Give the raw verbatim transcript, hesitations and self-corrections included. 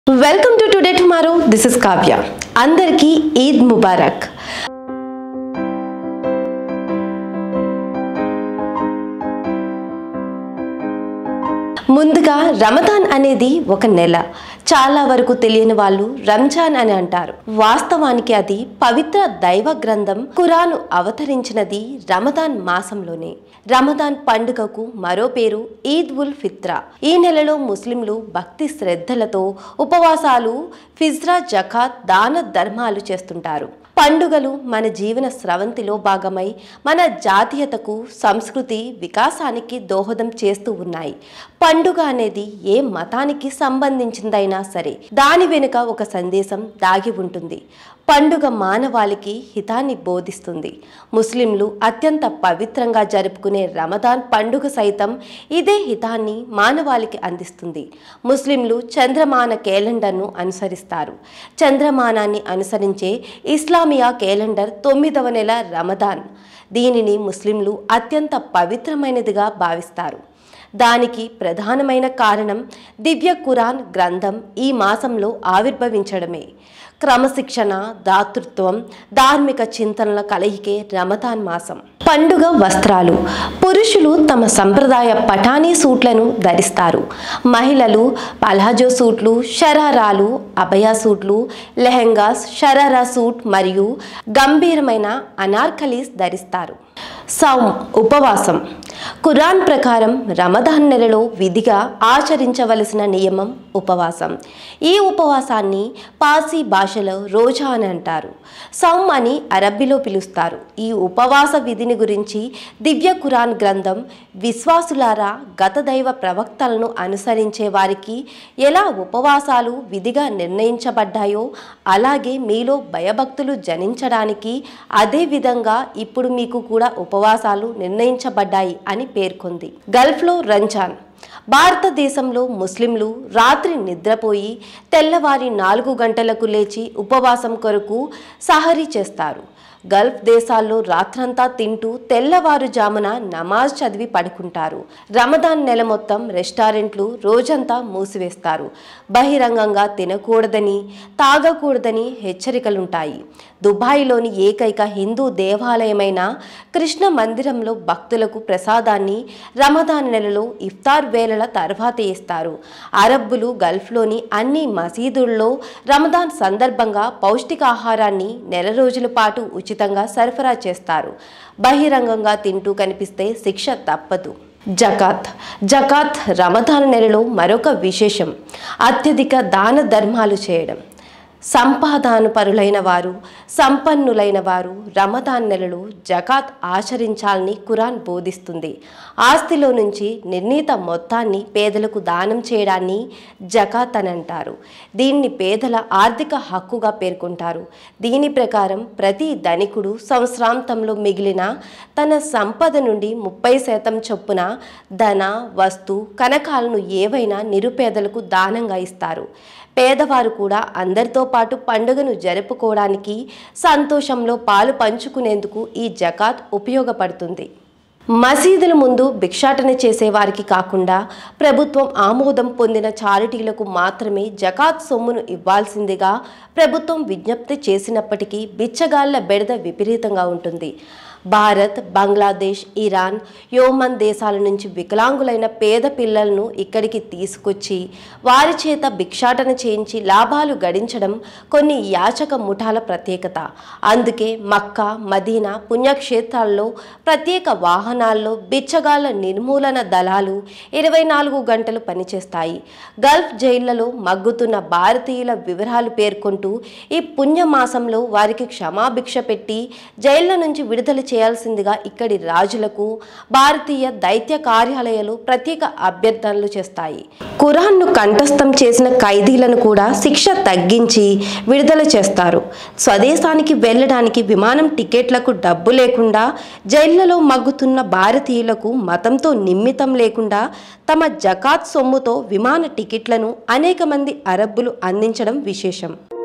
Welcome to Today Tomorrow. This is Kavya. Andarki Eid Mubarak. ముందుగా రమదాన్ అనేది ఒక నెల. చాలా వరకు తెలియని వాళ్ళు రంజాన్ అని అంటారు. వాస్తవానికి అది పవిత్ర దైవ గ్రంథం ఖురాను అవతరించినది రమదాన్ మాసంలోనే. రమదాన్ పండుగకు మరో పేరు ఈద్ ఉల్ ఫిత్రా. ఈ నెలలో ముస్లింలు భక్తి శ్రద్ధలతో ఉపవాసాలు, ఫిజ్రా, జకాత్, దాన ధర్మాలు చేస్తుంటారు. పండుగలు మన జీవన స్రవంతిలో భాగమై మన జాతీయతకు, సంస్కృతి వికాసానికి దోహదం చేస్తూ ఉన్నాయి. పండుగ అనేది ఏ మతానికి సంబంధించిందైనా సరే దాని వెనుక ఒక సందేశం దాగి ఉంటుంది. పండుగ మానవాళికి హితాన్ని బోధిస్తుంది. ముస్లింలు అత్యంత పవిత్రంగా జరుపుకునే రమదాన్ పండుగ సైతం ఇదే హితాన్ని మానవాళికి అందిస్తుంది. ముస్లింలు చంద్రమాన క్యాలెండర్ను అనుసరిస్తారు. చంద్రమానాన్ని అనుసరించే ఇస్లామియా క్యాలెండర్ తొమ్మిదవ నెల రమదాన్. దీనిని ముస్లింలు అత్యంత పవిత్రమైనదిగా భావిస్తారు. దానికి ప్రధానమైన కారణం దివ్య ఖురాన్ గ్రంథం ఈ మాసంలో ఆవిర్భవించడమే. క్రమశిక్షణ, దాతృత్వం, ధార్మిక చింతనల కలయికే రమదాన్ మాసం. పండుగ వస్త్రాలు. పురుషులు తమ సంప్రదాయ పఠానీ సూట్లను ధరిస్తారు. మహిళలు పలాజో సూట్లు, షరారాలు, అబయా సూట్లు, లెహెంగాస్, షరారా సూట్ మరియు గంభీరమైన అనార్కలీస్ ధరిస్తారు. సౌమ్, ఉపవాసం. ఖురాన్ ప్రకారం రమదాన్ నెలలో విధిగా ఆచరించవలసిన నియమం ఉపవాసం. ఈ ఉపవాసాన్ని పార్సీ భాషలో రోజా అని అంటారు. సౌమ్ అని అరబ్బీలో పిలుస్తారు. ఈ ఉపవాస విధిని గురించి దివ్య ఖురాన్ గ్రంథం విశ్వాసులారా, గత దైవ ప్రవక్తలను అనుసరించే వారికి ఎలా ఉపవాసాలు విధిగా నిర్ణయించబడ్డాయో అలాగే మీలో భయభక్తులు జనించడానికి అదే విధంగా ఇప్పుడు మీకు కూడా ఉపవాసాలు నిర్ణయించబడ్డాయి అని పేర్కొంది. గల్ఫ్లో రంజాన్. భారతదేశంలో ముస్లింలు రాత్రి నిద్రపోయి తెల్లవారి నాలుగు గంటలకు లేచి ఉపవాసం కొరకు సహరీ చేస్తారు. గల్ఫ్ దేశాల్లో రాత్రంతా తింటూ తెల్లవారుజామున నమాజ్ చదివి పడుకుంటారు. రమదాన్ నెల మొత్తం రెస్టారెంట్లు రోజంతా మూసివేస్తారు. బహిరంగంగా తినకూడదని, తాగకూడదని హెచ్చరికలుంటాయి. దుబాయ్లోని ఏకైక హిందూ దేవాలయమైన కృష్ణ మందిరంలో భక్తులకు ప్రసాదాన్ని రమదాన్ నెలలో ఇఫ్తార్ వేళల తర్వాత ఇస్తారు. అరబ్బులు గల్ఫ్లోని అన్ని మసీదుల్లో రమదాన్ సందర్భంగా పౌష్టికాహారాన్ని నెల రోజుల పాటు ఉచితంగా సరఫరా చేస్తారు. బహిరంగంగా తింటూ కనిపిస్తే శిక్ష తప్పదు. జకాత్. జకాత్ రమదాన్ నెలలో మరొక విశేషం. అత్యధిక దాన ధర్మాలు చేయడం. సంపాదనపరులైన వారు, సంపన్నులైన వారు రమదాన్ నెలలో జకాత్ ఆచరించాలని ఖురాన్ బోధిస్తుంది. ఆస్తిలో నుంచి నిర్ణీత మొత్తాన్ని పేదలకు దానం చేయడాన్ని జకాత్ అని అంటారు. దీన్ని పేదల ఆర్థిక హక్కుగా పేర్కొంటారు. దీని ప్రకారం ప్రతి ధనికుడు సంవత్సరాంతంలో మిగిలిన తన సంపద నుండి ముప్పై శాతం చొప్పున ధన, వస్తు, కనకాలను ఏవైనా నిరుపేదలకు దానంగా ఇస్తారు. పేదవారు కూడా అందరితో పాటు పండుగను జరుపుకోవడానికి, సంతోషంలో పాలు పంచుకునేందుకు ఈ జకాత్ ఉపయోగపడుతుంది. మసీదుల ముందు భిక్షాటన చేసేవారికి కాకుండా ప్రభుత్వం ఆమోదం పొందిన చారిటీలకు మాత్రమే జకాత్ సొమ్మును ఇవ్వాల్సిందిగా ప్రభుత్వం విజ్ఞప్తి చేసినప్పటికీ బిచ్చగాళ్ల బెడద విపరీతంగా ఉంటుంది. భారత్, బంగ్లాదేశ్, ఇరాన్, యోమన్ దేశాల నుంచి వికలాంగులైన పేద పిల్లలను ఇక్కడికి తీసుకొచ్చి వారి చేత భిక్షాటన చేయించి లాభాలు గడించడం కొన్ని యాచక ముఠాల ప్రత్యేకత. అందుకే మక్కా, మదీనా పుణ్యక్షేత్రాల్లో ప్రత్యేక వాహనాల్లో బిచ్చగాళ్ల నిర్మూలన దళాలు ఇరవై నాలుగు గంటలు పనిచేస్తాయి. గల్ఫ్ జైళ్లలో మగ్గుతున్న భారతీయుల వివరాలు పేర్కొంటూ ఈ పుణ్యమాసంలో వారికి క్షమాభిక్ష పెట్టి జైళ్ల నుంచి విడుదల చేయాల్సిందిగా ఇక్కడి రాజులకు భారతీయ దైత్య కార్యాలయాలు ప్రత్యేక అభ్యర్థనలు చేస్తాయి. ఖురాన్ను కంఠస్థం చేసిన ఖైదీలను కూడా శిక్ష తగ్గించి విడుదల చేస్తారు. స్వదేశానికి వెళ్ళడానికి విమానం టికెట్లకు డబ్బు లేకుండా జైళ్లలో మగ్గుతున్న భారతీయులకు మతంతో నిమిత్తం లేకుండా తమ జకాత్ సొమ్ముతో విమాన టికెట్లను అనేక మంది అరబ్బులు అందించడం విశేషం.